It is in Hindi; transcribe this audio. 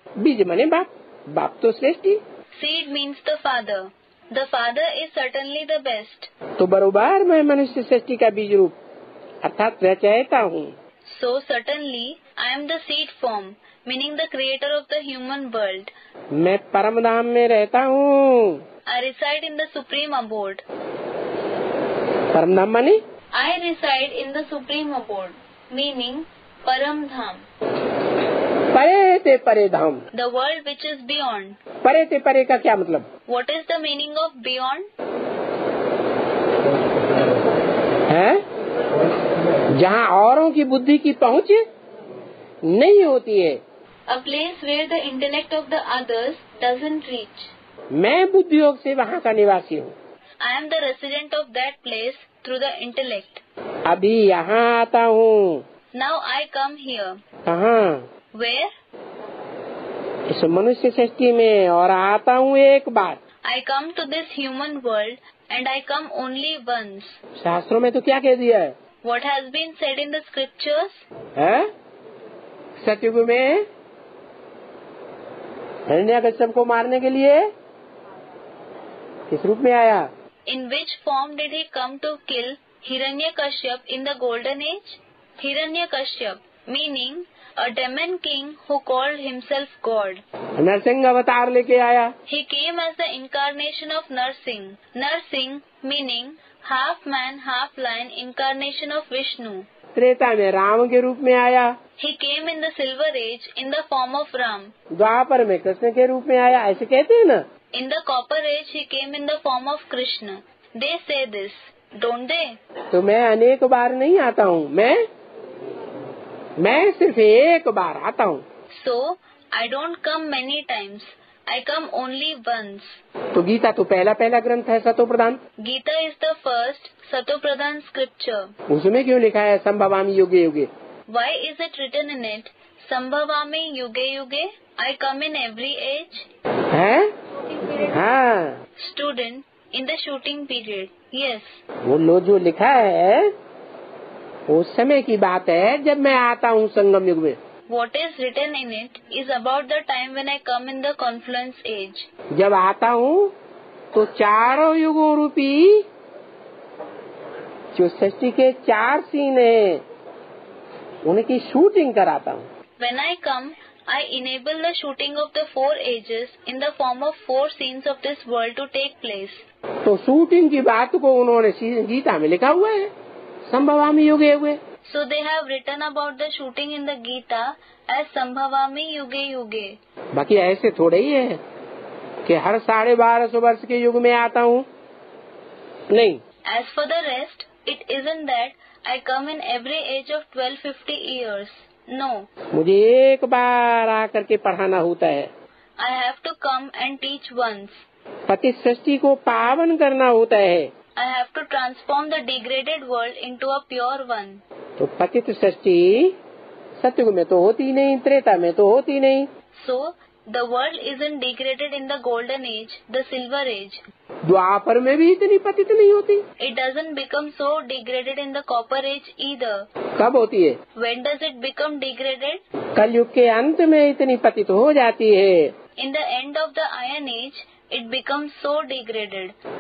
बीज माने बाप, बाप तो सृष्टि। Seed means the father. The father is certainly the best. तो बरोबर मैं मनुष्य सृष्टि का बीज रूप अर्थात रचयिता हूँ। So certainly I am the seed form, meaning the creator of the human world. मैं परम धाम में रहता हूँ। I reside in the supreme abode. परम धाम माने I reside in the supreme abode, meaning Param Dham. परे ते परे धाम। The world which is beyond. परे ते परे का क्या मतलब? What is the meaning of beyond? है जहाँ औरों की बुद्धि की पहुँच नहीं होती है। A place where the intellect of the others doesn't reach. मैं बुद्धि योग से वहाँ का निवासी हूँ। I am the resident of that place through the intellect. अभी यहाँ आता हूँ। Now I come here. कहाँ? Where? इस मनुष्य सृष्टि में, और आता हूँ एक बार। I come to this human world and I come only once. शास्त्रों में तो क्या कह दिया है? What has been said in the scriptures? है सतयुग में हिरण्यकश्यप को मारने के लिए किस रूप में आया? In which form did he come to kill Hiranyakashyap in the golden age? Hiranyakashyap, meaning a demon king who called himself God. Narasimha अवतार लेके आया। He came as the incarnation of Narsingh. Narsingh, meaning half man, half lion, incarnation of Vishnu. Treta में राम के रूप में आया। He came in the silver age in the form of Ram. द्वापर में कृष्ण के रूप में आया, ऐसे कहते हैं ना। In the copper age, he came in the form of Krishna. They say this, don't they? तो मैं अनेक बार नहीं आता हूँ, मैं सिर्फ एक बार आता हूँ। So, I don't come many times. I come only once. तो गीता तो पहला ग्रंथ है सतो प्रधान। Gita is the first Satopradhan scripture. उसमें क्यों लिखा है संभवामि युगे युगे? Why is it written in it, Sambhavami yuge yuge? I come in every age. है? हाँ। Student, in the shooting period. Yes. वो लो जो लिखा है उस समय की बात है जब मैं आता हूँ संगम युग में। What is written in it is about the time when I come in the confluence age. जब आता हूँ तो चारों युगों रूपी जो सृष्टि के 4 सीन है उनकी शूटिंग कराता हूँ। When I come, I enable the shooting of the 4 ages in the form of 4 scenes of this world to take place. तो शूटिंग की बात को उन्होंने गीता में लिखा हुआ है संभवामि युगे युगे। So they have written about the shooting in the Gita as Sambhavami yuge yuge. बाकी ऐसे थोड़े ही है कि हर 1250 वर्ष के युग में आता हूँ, नहीं। As for the rest, it isn't that I come in every age of 1250 years. No. मुझे एक बार आकर के पढ़ाना होता है। I have to come and teach once. पतित सृष्टि को पावन करना होता है। I have to transform the degraded world into a pure one. तो पतित सृष्टि सतयुग में तो होती नहीं, त्रेता में तो होती नहीं। So the world isn't degraded in the golden age, the silver age. द्वापर में भी इतनी पतित नहीं होती। It doesn't become so degraded in the copper age either. कब होती है? When does it become degraded? कलयुग के अंत में इतनी पतित हो जाती है। In the end of the iron age, it becomes so degraded.